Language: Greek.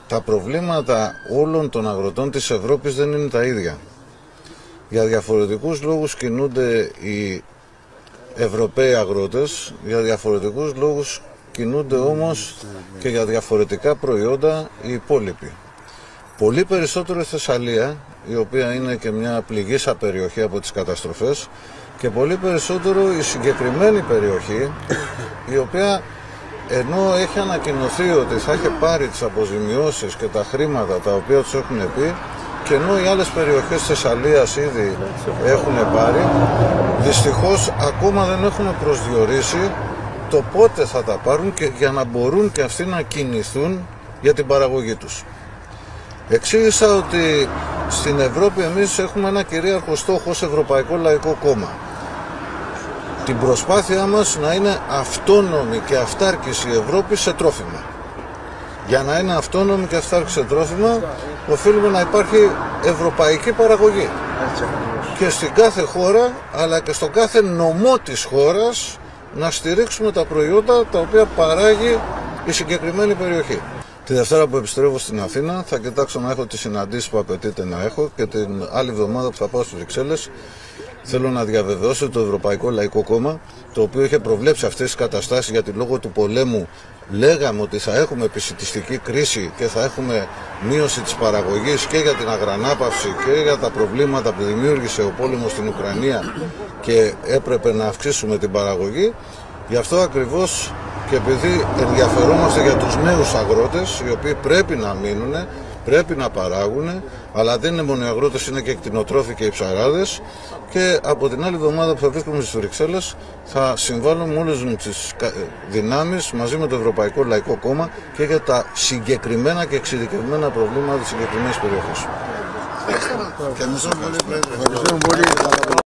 τα προβλήματα όλων των αγροτών της Ευρώπης δεν είναι τα ίδια. Για διαφορετικούς λόγους κινούνται οι Ευρωπαίοι αγρότες, για διαφορετικούς λόγους κινούνται όμως και για διαφορετικά προϊόντα οι υπόλοιποι. Πολύ περισσότερο η Θεσσαλία, η οποία είναι και μια πληγήσα περιοχή από τις καταστροφές, και πολύ περισσότερο η συγκεκριμένη περιοχή, η οποία ενώ έχει ανακοινωθεί ότι θα έχει πάρει τις αποζημιώσεις και τα χρήματα τα οποία τους έχουν πει, και ενώ οι άλλες περιοχές της Θεσσαλίας ήδη έχουν πάρει, δυστυχώς ακόμα δεν έχουν προσδιορίσει το πότε θα τα πάρουν, και για να μπορούν και αυτοί να κινηθούν για την παραγωγή τους. Εξήγησα ότι στην Ευρώπη εμείς έχουμε ένα κυρίαρχο στόχο ως Ευρωπαϊκό Λαϊκό Κόμμα. Την προσπάθειά μας να είναι αυτόνομη και αυτάρκης η Ευρώπη σε τρόφιμα. Για να είναι αυτόνομη και αυτάρκης σε τρόφιμα, οφείλουμε να υπάρχει ευρωπαϊκή παραγωγή. Και στην κάθε χώρα, αλλά και στο κάθε νομό της χώρας, να στηρίξουμε τα προϊόντα τα οποία παράγει η συγκεκριμένη περιοχή. Τη Δευτέρα που επιστρέφω στην Αθήνα θα κοιτάξω να έχω τις συναντήσεις που απαιτείται να έχω, και την άλλη εβδομάδα που θα πάω στις Βρυξέλλες θέλω να διαβεβαιώσω το Ευρωπαϊκό Λαϊκό Κόμμα, το οποίο είχε προβλέψει αυτές τις καταστάσεις, γιατί λόγω του πολέμου λέγαμε ότι θα έχουμε επισιτιστική κρίση και θα έχουμε μείωση της παραγωγής και για την αγρανάπαυση και για τα προβλήματα που δημιούργησε ο πόλεμος στην Ουκρανία, και έπρεπε να αυξήσουμε την παραγωγή. Γι' αυτό ακριβώς, και επειδή ενδιαφερόμαστε για τους νέους αγρότες, οι οποίοι πρέπει να μείνουν, πρέπει να παράγουν, αλλά δεν είναι μόνο οι αγρότες, είναι και οι κτηνοτρόφοι και οι ψαράδες, και από την άλλη εβδομάδα που θα βρίσκομαι στις Βρυξέλλες θα συμβάλλω με όλες τις δυνάμεις μαζί με το Ευρωπαϊκό Λαϊκό Κόμμα και για τα συγκεκριμένα και εξειδικευμένα προβλήματα της συγκεκριμένης περιοχής.